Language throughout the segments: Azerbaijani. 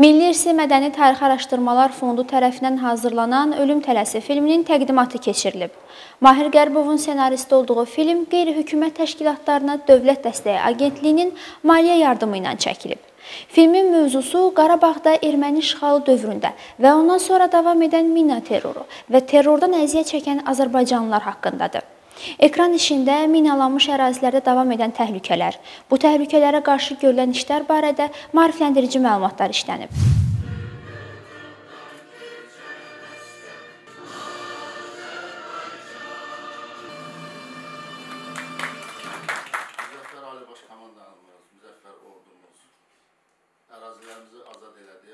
Milli İrsi Mədəni Tarixi Araşdırmalar Fondu tərəfindən hazırlanan Ölüm Tələsi filminin təqdimatı keçirilib. Mahir Qərbovun ssenaristi olduğu film qeyri-hökumət təşkilatlarına Dövlət Dəstəyi Agentliyinin maliyyə yardımı ilə çəkilib. Filmin mövzusu Qarabağda erməni işğalı dövründə və ondan sonra davam edən mina terroru və terrordan əziyyət çəkən azərbaycanlılar haqqındadır. Ekran işində minalanmış ərazilərdə davam edən təhlükələr, bu təhlükələrə qarşı görülən işlər barədə maarifləndirici məlumatlar işlənib. Müzəffər Ali Baş Komandanımız, Müzəffər Ordumuz ərazilərimizi azad elədi.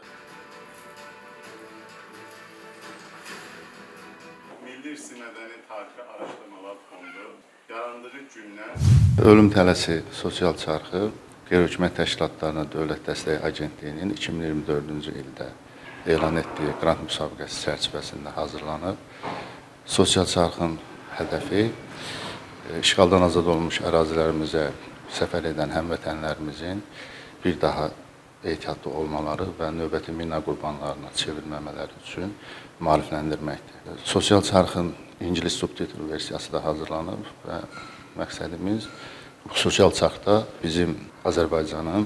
Milli İrsi Mədəni Tarixi Araşdırmalar Fondu yarandığı gündən Ölüm Tələsi sosial çarxı qeyri-hökumət təşkilatlarına Dövlət Dəstəyi Agentliyinin 2024-cü ildə elan etdiyi qrant müsabiqəsi çərçivəsində hazırlanıb. Sosial çarxın hədəfi işğaldan azad olmuş ərazilərimizə səfər edən həmvətənlərimizin bir daha ehtiyatlı olmaları və növbəti mina qurbanlarına çevrilməmələri üçün maarifləndirməkdir. Sosial çarxın ingilis subtitl versiyası da hazırlanıb və məqsədimiz bu sosial çarxda bizim Azərbaycanın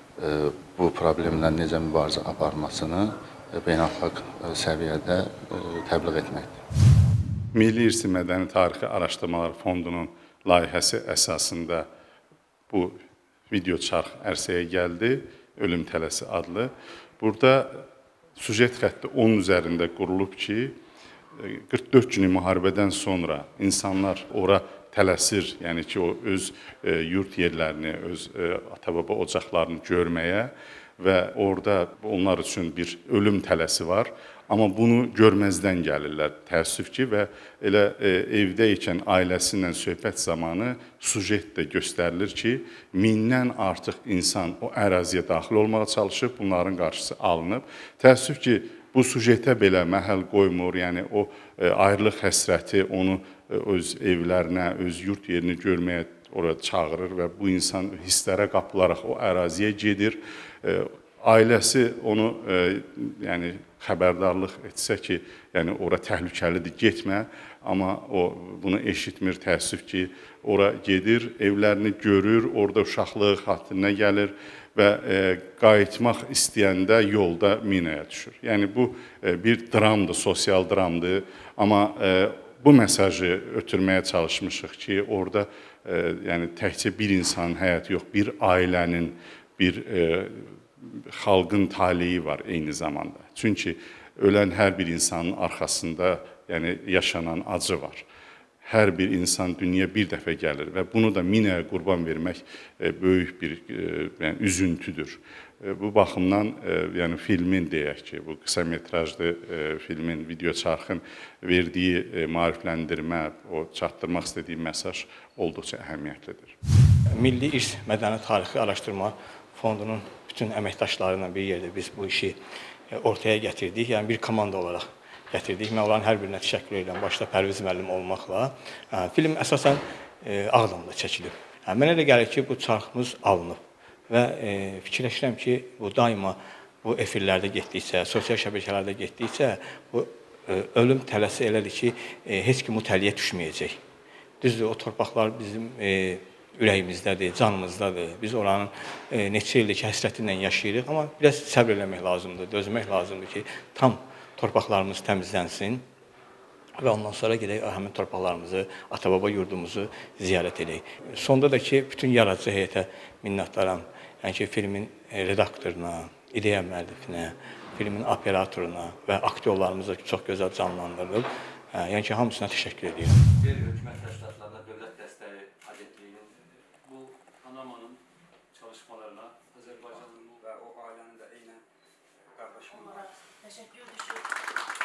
bu problemdən necə mübarizə aparmasını beynəlxalq səviyyədə təbliğ etməkdir. Milli İrsi Mədəni Tarixi Araşdırmalar Fondunun layihəsi əsasında bu video çarx ərsəyə gəldi. Ölüm Tələsi adlı. Burada süjet xətti 10 üzərində qurulub ki, 44 günlük müharibədən sonra insanlar ora tələsir, yəni ki, o öz yurt yerlərini, öz ata-baba ocaqlarını görməyə və orada onlar üçün bir ölüm tələsi var. Amma bunu görməzdən gəlirlər, təəssüf ki, və elə evdə ikən ailəsi ilə söhbət zamanı sujet də göstərilir ki, mindən artıq insan o əraziyə daxil olmağa çalışıb, bunların qarşısı alınıb. Təəssüf ki, bu sujetə belə məhəl qoymur, yəni o ayrılıq həsrəti onu öz evlərinə, öz yurt yerini görməyə orada çağırır və bu insan hisslərə qapılaraq o əraziyə gedir. Ailəsi onu yəni xəbərdarlıq etsə ki, yəni ora təhlükəlidir, getmə, amma o bunu eşitmir, təəssüf ki, ora gedir, evlərini görür, orada uşaqlığı xatirinə gəlir və qayıtmaq istəyəndə yolda minaya düşür. Yəni bu bir dramdır, sosial dramdır, amma bu mesajı ötürməyə çalışmışıq ki, orada yəni təkcə bir insanın həyatı yox, bir ailənin, bir xalqın taleyi var eyni zamanda. Çünki ölən hər bir insanın arxasında yəni yaşanan acı var. Hər bir insan dünyaya bir dəfə gəlir və bunu da minaya qurban vermək böyük bir yəni, üzüntüdür. Bu baxımdan yəni filmin deyək ki, bu qısa metrajlı filmin, video çarxın verdiyi maarifləndirmə, o çatdırmaq istədiyi mesaj olduqca əhəmiyyətlidir. Milli İrs Mədəni Tarixi Araşdırma Fondunun bütün əməkdaşlarıyla bir yerdə biz bu işi ortaya gətirdik, yəni bir komanda olaraq gətirdik. Mən onların hər birinə təşəkkür edirəm, başda Pərviz müəllim olmaqla. Film əsasən Ağdamda çəkilib. Mənə elə gəlir ki, bu çarxımız alınıb və fikirləşirəm ki, bu daima bu efirlərdə getdikcə, sosial şəbəkələrdə getdikcə, bu ölüm tələsi elədir ki, heç kim bu təliyə düşməyəcək. Düzdür, o torpaqlar bizim ürəyimizdədir, canımızdadır. Biz oranın neçə ildir ki, həsrətinlə yaşayırıq, amma biraz səbr eləmək lazımdır, dözmək lazımdır ki, tam torpaqlarımız təmizlənsin və ondan sonra gedək həmin torpaqlarımızı, ata-baba yurdumuzu ziyarət edək. Sonda da ki, bütün yaradıcı heyətə minnətdaram. Yəni ki, filmin redaktoruna, ideya müəllifinə, filmin operatoruna və aktyorlarımızı çox gözəl canlandırılıb. Yəni ki, hamısına təşəkkür edirəm. Qeyri-hökumət təşkilatlarına Dövlət Dəstəyi Agentliyinin bu Panamanın çalışmalarına Azərbaycanın və o ailənin də eynən qardaşımın təşəkkür edirəm.